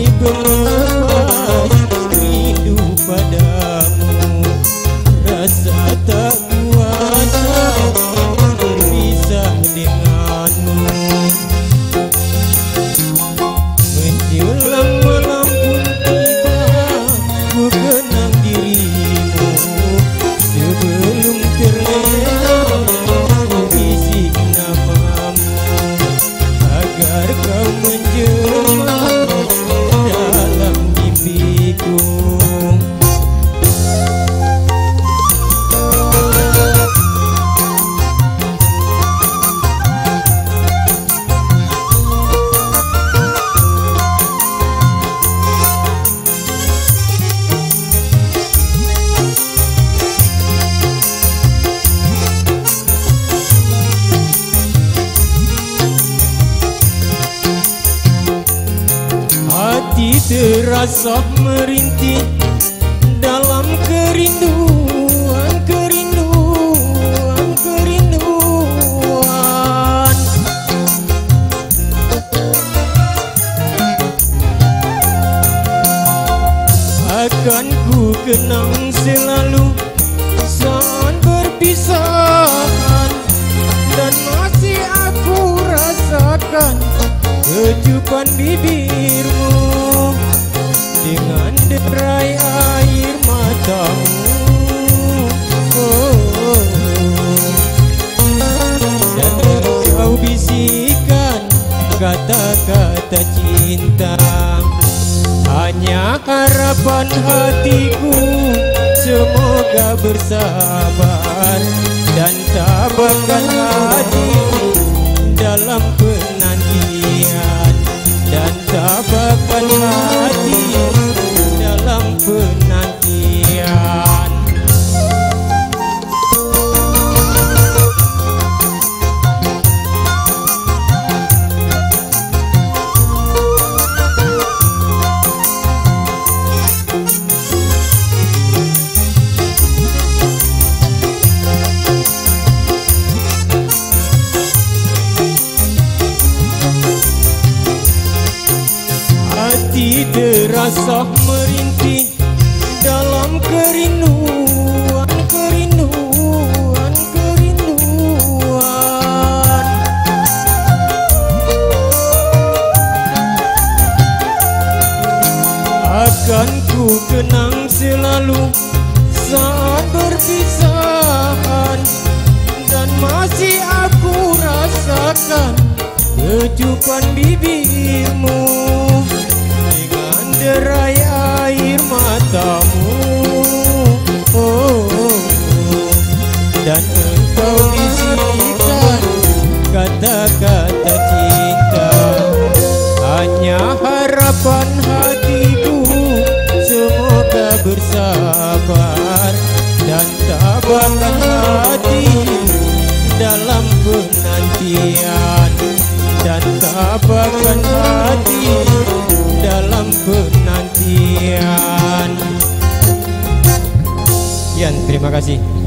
berlepas rindu padamu, rasa tak kuasa berpisah denganmu. Menjelang malam pun tiba, ku kenang dirimu. Sebelum terlena, ku bisik namamu agar kau menjelma dalam mimpiku. Hati terasa merintih dalam kerinduan, kerinduan, kerinduan. Akan ku kenang selalu saat berpisahan, dan masih aku rasakan kecupan bibirmu dengan derai air matamu. Dan kau bisikan kata-kata cinta. Hanya harapan hatiku semoga bersabar dan tabahkan hatiku dalam penantian, dan tabahkan hati dalam penantian. Hati terasa merintih dalam kerinduan, kerinduan, kerinduan. Akan ku kenang selalu saat berpisahan, dan masih aku rasakan kecupan bibirmu dengan derai air matamu. Dan engkau bisikan kata-kata cinta. Hanya harapan hatiku semoga bersabar dan tabahkan hati dalam penantian, dan tabahkan hati dalam penantian. Sekian, terima kasih.